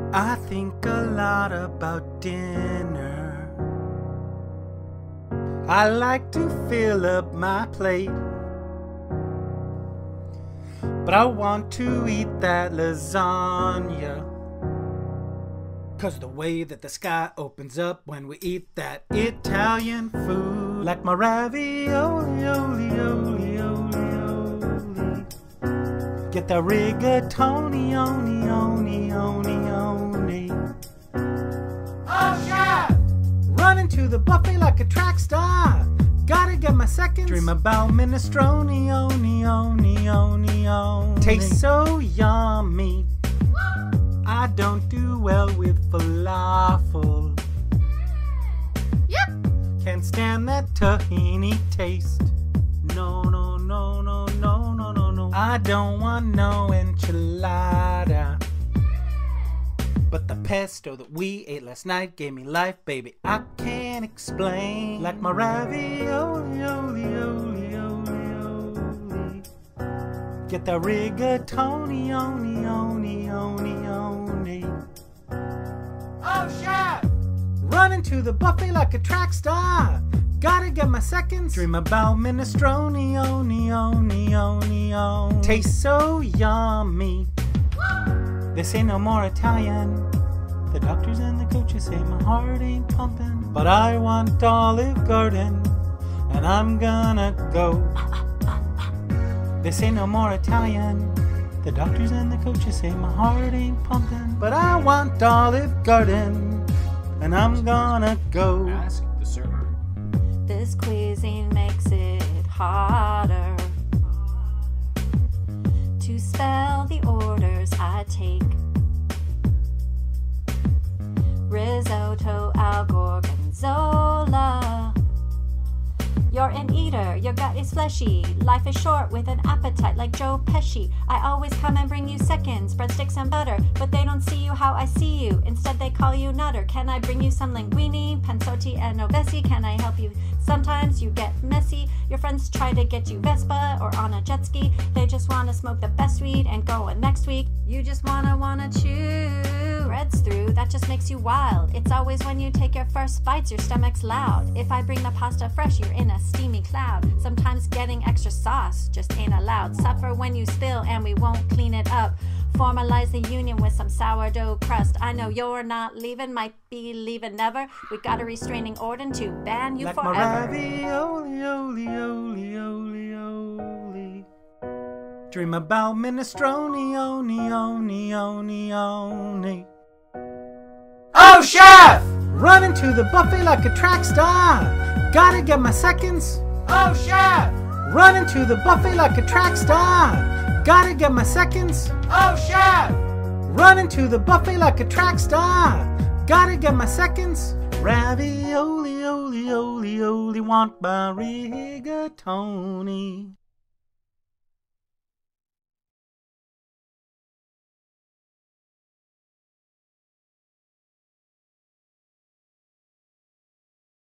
I think a lot about dinner. I like to fill up my plate, but I want to eat that lasagna, 'cause the way that the sky opens up when we eat that Italian food. Like my ravioli, oli, oli, oli, oli. Get the rigatoni, oni, oni, oni, oni. Oh, chef! Running to the buffet like a track star. Gotta get my seconds. Dream about minestrone, oni, oni, oni, oni. Tastes so yummy. I don't do well with falafel. Yep. Can't stand that tahini taste. No, no, no, no, no, no, no, no. I don't want no enchilada, but the pesto that we ate last night gave me life, baby. I can't explain. Like my ravioli, oli, oli, oli, oli. Get the rigatoni, oni, oni, oni, oni. Oh, chef! Running to the buffet like a track star. Gotta get my seconds. Dream about minestrone, oni, oni, oni, oni. Tastes so yummy. This ain't no more Italian. The doctors and the coaches say my heart ain't pumping, but I want Olive Garden, and I'm gonna go. This ain't no more Italian. The doctors and the coaches say my heart ain't pumping, but I want Olive Garden, and I'm gonna go. Ask the server. This cuisine makes it harder to spell the orders I take. Risotto al gorgonzola. You're an eater, your gut is fleshy. Life is short with an appetite like Joe Pesci. I always come and bring you seconds, breadsticks and butter, but they don't see you how I see you. Instead they call you nutter. Can I bring you some linguine, panzotti and ovesi? Can I help you? Sometimes you get messy. Your friends try to get you Vespa or on a jet ski. They just want to smoke the best weed and go on next week. You just wanna chew. Bread's through, that just makes you wild. It's always when you take your first bites, your stomach's loud. If I bring the pasta fresh, you're in a steamy cloud. Sometimes getting extra sauce just ain't allowed. Suffer when you spill and we won't clean it up. Formalize the union with some sourdough crust. I know you're not leaving, might be leaving never. We got a restraining order to ban you like forever. My ravioli, oli, oli, oli, oli. Dream about minestrone, oni, oni, oni, oni. Oh, chef! Running to the buffet like a track star. Gotta get my seconds. Oh, chef! Running to the buffet like a track star. Gotta get my seconds. Oh, chef! Running to the buffet like a track star. Gotta get my seconds. Ravioli, oli, oli, oli, want my rigatoni.